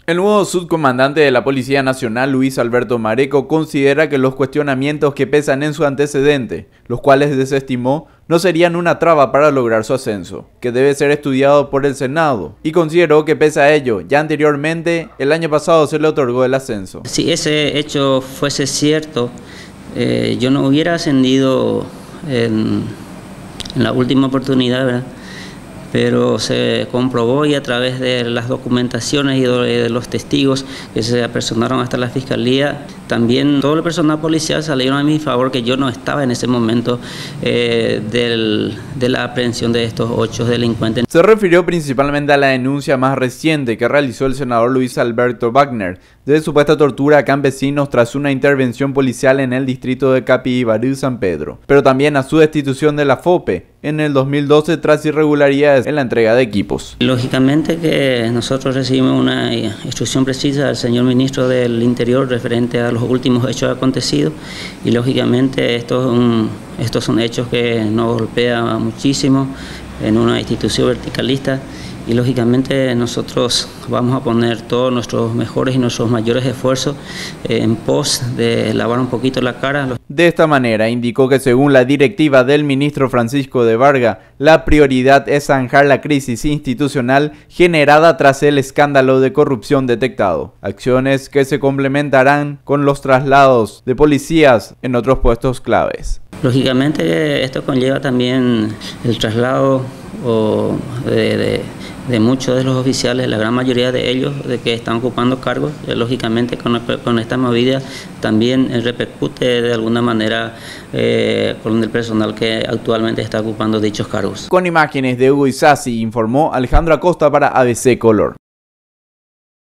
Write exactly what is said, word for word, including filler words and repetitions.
El nuevo subcomandante de la Policía Nacional, Luis Alberto Mareco, considera que los cuestionamientos que pesan en su antecedente, los cuales desestimó, no serían una traba para lograr su ascenso, que debe ser estudiado por el Senado, y consideró que pese a ello, ya anteriormente, el año pasado se le otorgó el ascenso. Si ese hecho fuese cierto, eh, yo no hubiera ascendido en, en la última oportunidad, ¿verdad? Pero se comprobó y a través de las documentaciones y de los testigos que se apersonaron hasta la Fiscalía, también todo el personal policial salieron a mi favor, que yo no estaba en ese momento eh, del, de la aprehensión de estos ocho delincuentes. Se refirió principalmente a la denuncia más reciente que realizó el senador Luis Alberto Wagner de supuesta tortura a campesinos tras una intervención policial en el distrito de Capibarú, San Pedro, pero también a su destitución de la FOPE en el dos mil doce tras irregularidades en la entrega de equipos. Lógicamente que nosotros recibimos una instrucción precisa del señor ministro del Interior referente a los últimos hechos acontecidos, y lógicamente estos, um, estos son hechos que nos golpean muchísimo en una institución verticalista, y lógicamente nosotros vamos a poner todos nuestros mejores y nuestros mayores esfuerzos en pos de lavar un poquito la cara. De esta manera indicó que según la directiva del ministro Francisco de Varga, la prioridad es zanjar la crisis institucional generada tras el escándalo de corrupción detectado, acciones que se complementarán con los traslados de policías en otros puestos claves. Lógicamente esto conlleva también el traslado o de, de, de muchos de los oficiales, la gran mayoría de ellos, de que están ocupando cargos. Lógicamente con, con esta movida también repercute de alguna manera eh, con el personal que actualmente está ocupando dichos cargos. Con imágenes de Hugo Isasi, informó Alejandro Acosta para A B C Color.